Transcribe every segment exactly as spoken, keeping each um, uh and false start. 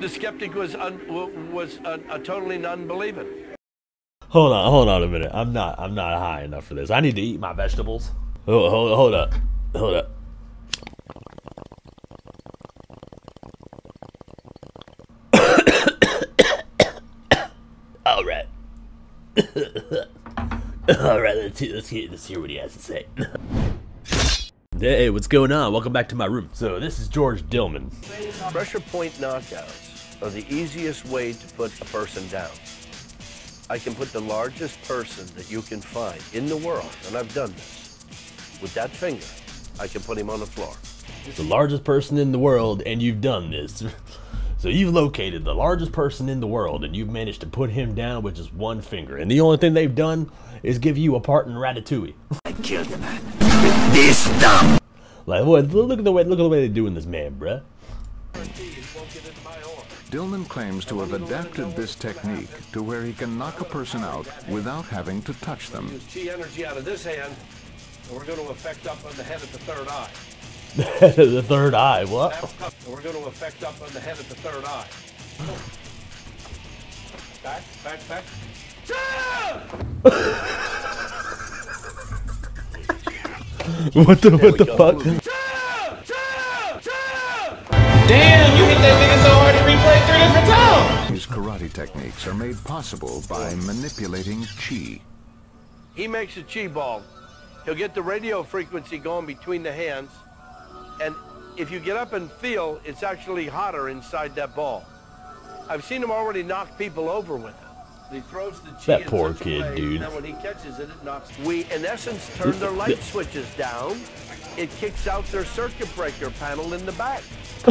The skeptic was un, was a, a totally non-believing. Hold on, hold on a minute. I'm not, I'm not high enough for this. I need to eat my vegetables. Hold, hold, hold up, hold up. All right. All right, let's hear, let's hear, let's hear what he has to say. Hey, what's going on? Welcome back to my room. So this is George Dillman. Pressure point knockouts are the easiest way to put a person down. I can put the largest person that you can find in the world, and I've done this. With that finger, I can put him on the floor. The largest person in the world, and you've done this. So you've located the largest person in the world, and you've managed to put him down with just one finger. And the only thing they've done is give you a part in Ratatouille. I killed him with this thumb. Like, what? Look at the way, look at the way they're doing this man, bruh. Dillman claims to have adapted this technique to where he can knock a person out without having to touch them. Use chi energy out of this hand, and we're going to affect up on the head at the third eye. The third eye, what? And we're going to affect up on the head at the third eye. Back, back, back. What the, what the fuck? Damn, you hit that nigga so hard to replay three different times! These karate techniques are made possible by manipulating chi. He makes a chi ball. He'll get the radio frequency going between the hands, and if you get up and feel, it's actually hotter inside that ball. I've seen him already knock people over with it. He throws the chi That poor in such a kid, way, dude. and then when he catches it, it knocks. We, in essence, turn their light switches down. It kicks out their circuit breaker panel in the back.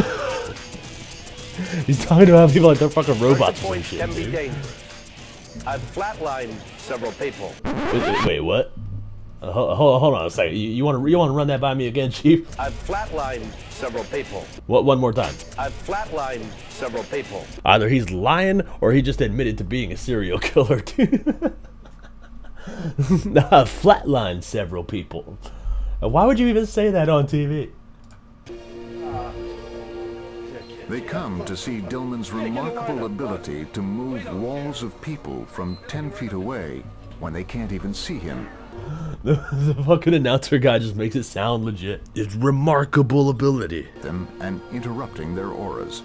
He's talking about people like they're fucking robots or some Points shit, can be dude. dangerous. I've flatlined several people. Wait, wait, wait, what? Uh, hold, hold, hold on a second. You, you want to you want to run that by me again, Chief? I've flatlined several people. What? One more time. I've flatlined several people. Either he's lying or he just admitted to being a serial killer, dude. Nah, flatlined several people. Why would you even say that on T V? They come to see Dillman's remarkable ability to move walls of people from ten feet away when they can't even see him. The, the fucking announcer guy just makes it sound legit. It's remarkable ability. Them and interrupting their auras.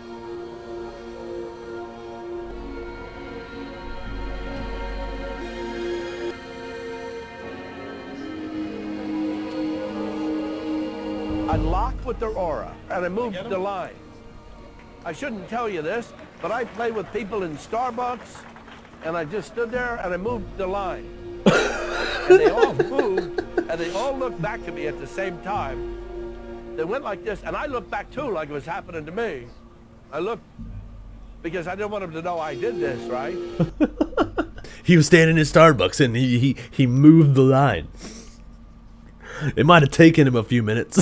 I lock with their aura, and I move the line. I shouldn't tell you this, but I play with people in Starbucks, and I just stood there and I moved the line. And they all moved, and they all looked back at me at the same time. They went like this, and I looked back too, like it was happening to me. I looked because I didn't want them to know I did this, right? He was standing in Starbucks and he he, he moved the line. It might have taken him a few minutes.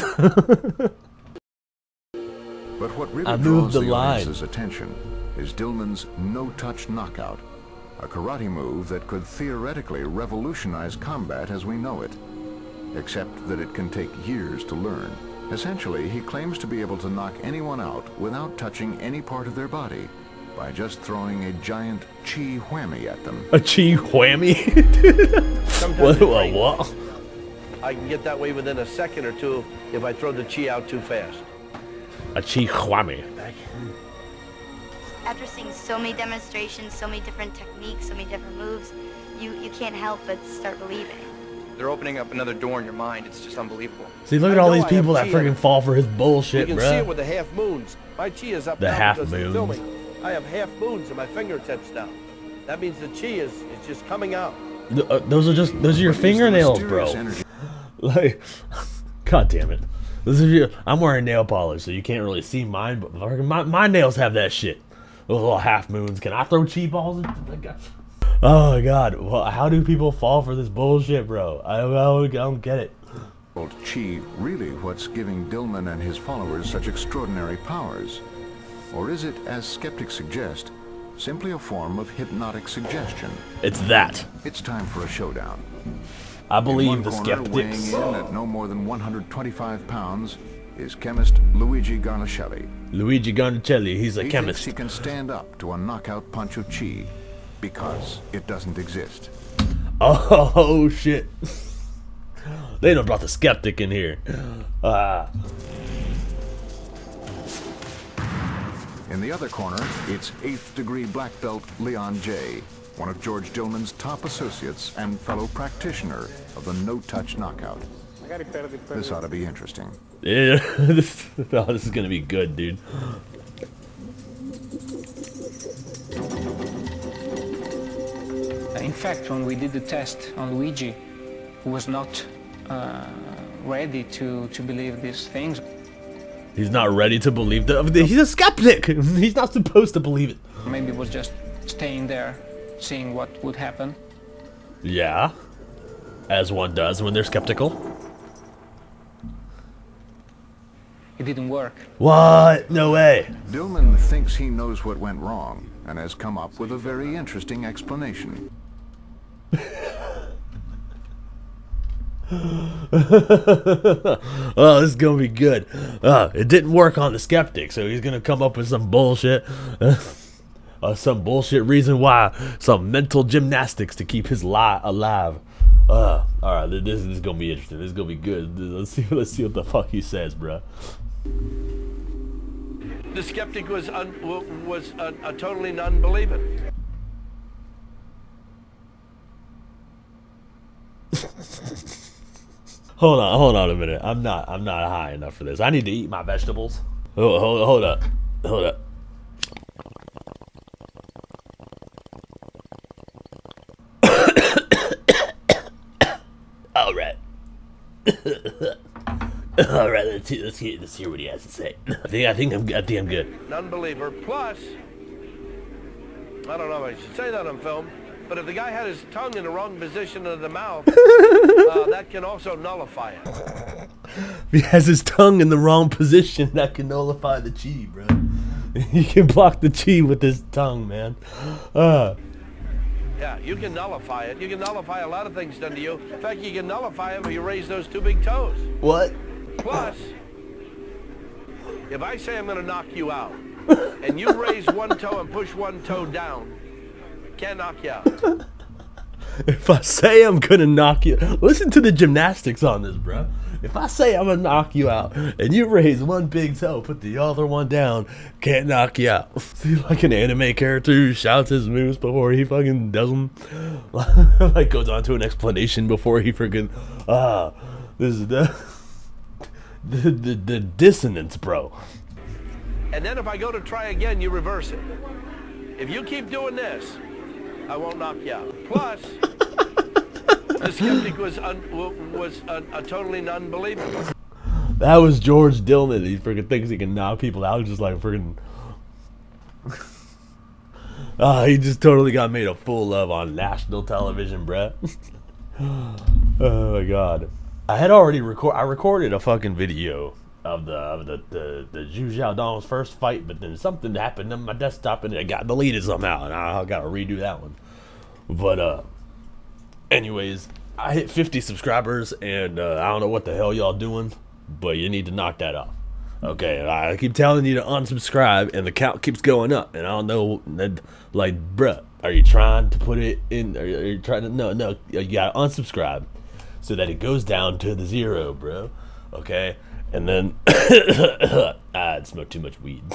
But what really I draws moved the, the line. audience's attention is Dillman's no-touch knockout, a karate move that could theoretically revolutionize combat as we know it, except that it can take years to learn. Essentially, he claims to be able to knock anyone out without touching any part of their body by just throwing a giant chi whammy at them. A chi whammy? What? What? What? I can get that way within a second or two if I throw the chi out too fast. A chi whammy. After seeing so many demonstrations, so many different techniques, so many different moves, you, you can't help but start believing. They're opening up another door in your mind. It's just unbelievable. See, look at I all know these I people that have chi freaking in- fall for his bullshit, You can see it bruh. with the half moons. My chi is up The now half because of moons. filming. I have half moons in my fingertips now. That means the chi is, is just coming out. Th- uh, those are just those are your But use the fingernails, mysterious bro. energy- Like, god damn it. This is your, I'm wearing nail polish, so you can't really see mine, but fucking my, my nails have that shit. Those little half moons. Can I throw chi balls? Oh my god. Well, how do people fall for this bullshit, bro? I don't, I don't, I don't get it. Chi really what's giving Dillman and his followers such extraordinary powers? Or is it, as skeptics suggest, simply a form of hypnotic suggestion? It's that. It's time for a showdown. I In believe one the corner, weighing skeptics. in at no more than one hundred twenty-five pounds, is chemist Luigi Garnacelli. Luigi Garnacelli, he's a he chemist. Thinks he can stand up to a knockout punch of chi because it doesn't exist. Oh shit! They done brought the Skeptic in here. Uh. In the other corner, it's eighth degree black belt Leon J., one of George Dillman's top associates and fellow practitioner of the no-touch knockout. This ought to be interesting. Yeah, this, oh, this is gonna be good, dude. In fact, when we did the test on Luigi, he was not uh, ready to, to believe these things. He's not ready to believe that. He's a skeptic. He's not supposed to believe it. Maybe it was just staying there, seeing what would happen. Yeah, as one does when they're skeptical. It didn't work. What? No way. Dillman thinks he knows what went wrong and has come up with a very interesting explanation. Oh, this is gonna be good. Uh, it didn't work on the Skeptic, so he's gonna come up with some bullshit. Uh, some bullshit reason why. Some mental gymnastics to keep his lie alive. Uh, all right, this, this is gonna be interesting. This is gonna be good. Let's see. Let's see what the fuck he says, bruh. The Skeptic was un was a, a totally non-believing. Hold on, hold on a minute. I'm not, I'm not high enough for this. I need to eat my vegetables. Hold, hold, hold up, hold up. All right. All right. Let's see, let's hear, let's hear what he has to say. I think, I think I'm, I think I'm good. Non-believer. Plus, I don't know if I should say that on film, but if the guy had his tongue in the wrong position of the mouth, uh, that can also nullify it. If he has his tongue in the wrong position, that can nullify the chi, bro. He can block the chi with his tongue, man. Uh. Yeah, you can nullify it. You can nullify a lot of things done to you. In fact, you can nullify them if you raise those two big toes. What? Plus, if I say I'm going to knock you out, and you raise one toe and push one toe down, can't knock you out. If I say I'm gonna knock you, listen to the gymnastics on this, bro. If I say I'm gonna knock you out, and you raise one big toe, put the other one down, can't knock you out. See, like an anime character who shouts his moves before he fucking does them. Like goes on to an explanation before he freaking, ah, uh, this is the, the, the, the dissonance, bro. And then if I go to try again, you reverse it. If you keep doing this, I won't knock you out. Plus, the Skeptic was un was a, a totally non-believer. That was George Dillman. He freaking thinks he can knock people out, just like freaking. Ah, uh, he just totally got made a fool of on national television, bruh. Oh my god! I had already record. I recorded a fucking video of the of the the the Zhu Xiaodong's first fight, but then something happened on my desktop and it got deleted somehow, and I, I gotta redo that one. But uh, anyways, I hit fifty subscribers, and uh, I don't know what the hell y'all doing, but you need to knock that off. Okay, I keep telling you to unsubscribe, and the count keeps going up, and I don't know, like, bruh, are you trying to put it in? Are you trying to? No, no, you gotta unsubscribe so that it goes down to the zero, bro. Okay. And then, ah, I smoked too much weed.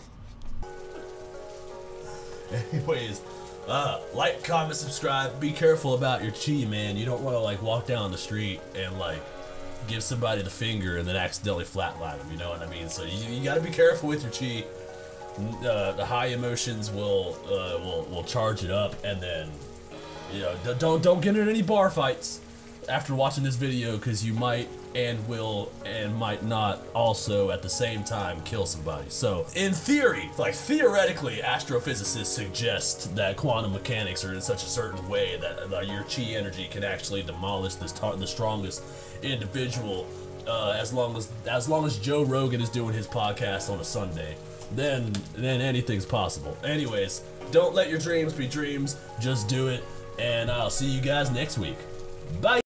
Anyways, uh, like, comment, subscribe. Be careful about your chi, man. You don't want to like walk down the street and like give somebody the finger and then accidentally flatline them. You know what I mean? So you, you got to be careful with your chi. Uh, the high emotions will uh, will will charge it up, and then you know don't don't get in any bar fights after watching this video, because you might and will and might not also at the same time kill somebody. So in theory, like theoretically, astrophysicists suggest that quantum mechanics are in such a certain way that uh, your chi energy can actually demolish this the strongest individual, uh, as long as as long as Joe Rogan is doing his podcast on a Sunday. Then then anything's possible. Anyways, don't let your dreams be dreams, just do it, and I'll see you guys next week. Bye.